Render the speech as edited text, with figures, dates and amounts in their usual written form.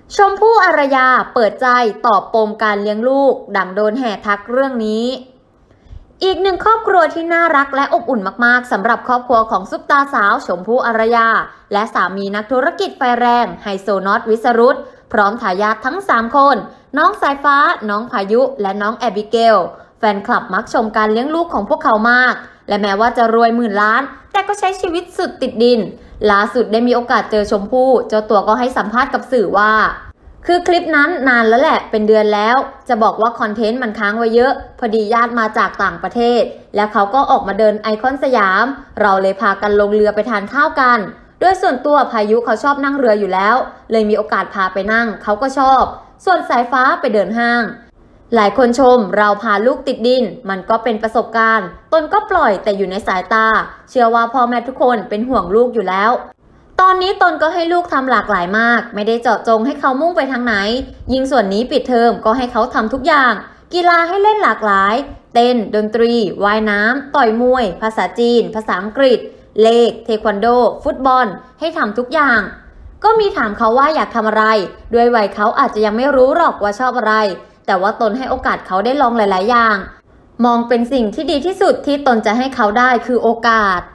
ชมพู่อารยาเปิดใจตอบปมการเลี้ยงลูกดังโดนแห่ทักเรื่องนี้อีกหนึ่งครอบครัวที่น่ารักและอบอุ่นมากๆสำหรับครอบครัวของซุปตาสาวชมพู่อารยาและสามีนักธุรกิจไฟแรงไฮโซน็อตวิสรุตพร้อมทายาททั้ง3คนน้องสายฟ้าน้องพายุและน้องแอบิเกลแฟนคลับมักชมการเลี้ยงลูกของพวกเขามากและแม้ว่าจะรวยหมื่นล้านแต่ก็ใช้ชีวิตสุดติดดินล่าสุดได้มีโอกาสเจอชมพู่เจ้าตัวก็ให้สัมภาษณ์กับสื่อว่าคือคลิปนั้นนานแล้วแหละเป็นเดือนแล้วจะบอกว่าคอนเทนต์มันค้างไว้เยอะพอดีญาติมาจากต่างประเทศแล้วเขาก็ออกมาเดินไอคอนสยามเราเลยพากันลงเรือไปทานข้าวกันโดยส่วนตัวพายุเขาชอบนั่งเรืออยู่แล้วเลยมีโอกาสพาไปนั่งเขาก็ชอบส่วนสายฟ้าไปเดินห้างหลายคนชมเราพาลูกติดดินมันก็เป็นประสบการณ์ตนก็ปล่อยแต่อยู่ในสายตาเชื่อว่าพ่อแม่ทุกคนเป็นห่วงลูกอยู่แล้วตอนนี้ตนก็ให้ลูกทำหลากหลายมากไม่ได้เจาะจงให้เขามุ่งไปทางไหนยิ่งส่วนนี้ปิดเทอมก็ให้เขาทำทุกอย่างกีฬาให้เล่นหลากหลายเต้นดนตรีว่ายน้ำต่อยมวยภาษาจีนภาษาอังกฤษเลขเทควันโดฟุตบอลให้ทำทุกอย่างก็มีถามเขาว่าอยากทำอะไรด้วยวัยเขาอาจจะยังไม่รู้หรอกว่าชอบอะไรแต่ว่าตนให้โอกาสเขาได้ลองหลายๆอย่างมองเป็นสิ่งที่ดีที่สุดที่ตนจะให้เขาได้คือโอกาส